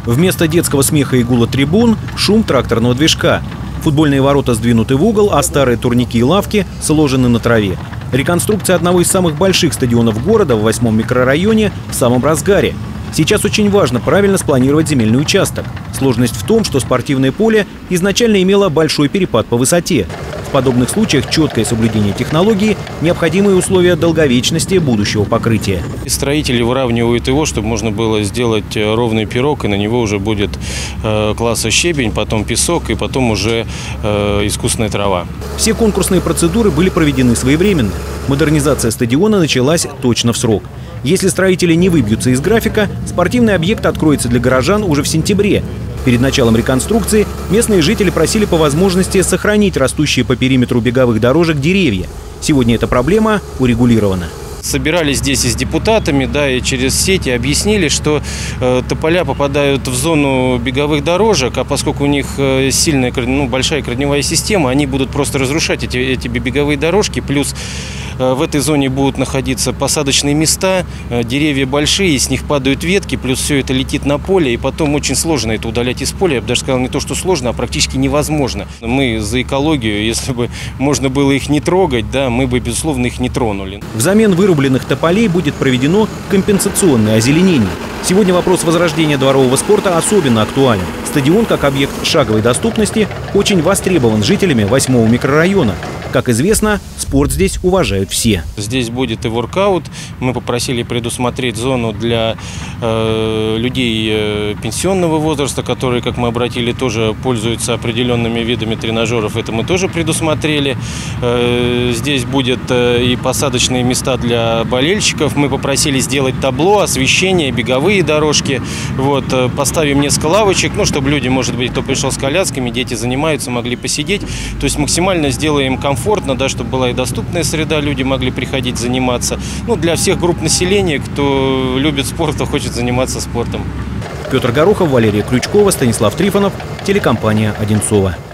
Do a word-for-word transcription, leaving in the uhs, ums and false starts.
Вместо детского смеха и гула трибун – шум тракторного движка. Футбольные ворота сдвинуты в угол, а старые турники и лавки сложены на траве. Реконструкция одного из самых больших стадионов города в восьмом микрорайоне в самом разгаре. Сейчас очень важно правильно спланировать земельный участок. Сложность в том, что спортивное поле изначально имело большой перепад по высоте. В подобных случаях четкое соблюдение технологии – необходимые условия долговечности будущего покрытия. Строители выравнивают его, чтобы можно было сделать ровный пирог, и на него уже будет э, класса щебень, потом песок и потом уже э, искусственная трава. Все конкурсные процедуры были проведены своевременно. Модернизация стадиона началась точно в срок. Если строители не выбьются из графика, спортивный объект откроется для горожан уже в сентябре. Перед началом реконструкции местные жители просили по возможности сохранить растущие по периметру беговых дорожек деревья. Сегодня эта проблема урегулирована. Собирались здесь и с депутатами, да, и через сети объяснили, что э, тополя попадают в зону беговых дорожек, а поскольку у них э, сильная, ну, большая корневая система, они будут просто разрушать эти, эти беговые дорожки, плюс э, в этой зоне будут находиться посадочные места, э, деревья большие, с них падают ветки, плюс все это летит на поле, и потом очень сложно это удалять из поля. Я бы даже сказал, не то, что сложно, а практически невозможно. Мы за экологию, если бы можно было их не трогать, да, мы бы, безусловно, их не тронули. Взамен вырубленных Вырубленных тополей будет проведено компенсационное озеленение. Сегодня вопрос возрождения дворового спорта особенно актуален. Стадион, как объект шаговой доступности, очень востребован жителями восьмого микрорайона. Как известно, спорт здесь уважают все. Здесь будет и воркаут. Мы попросили предусмотреть зону для э, людей э, пенсионного возраста, которые, как мы обратили, тоже пользуются определенными видами тренажеров. Это мы тоже предусмотрели. Э, здесь будет э, и посадочные места для болельщиков. Мы попросили сделать табло, освещение, беговые дорожки. Вот, э, поставим несколько лавочек, ну, чтобы люди, может быть, кто пришел с колясками, дети занимаются, могли посидеть. То есть максимально сделаем комфорт. Комфортно, да, чтобы была и доступная среда, люди могли приходить заниматься. Ну, для всех групп населения, кто любит спорт, кто хочет заниматься спортом. Петр Горохов, Валерия Крючкова, Станислав Трифонов, телекомпания «Одинцово».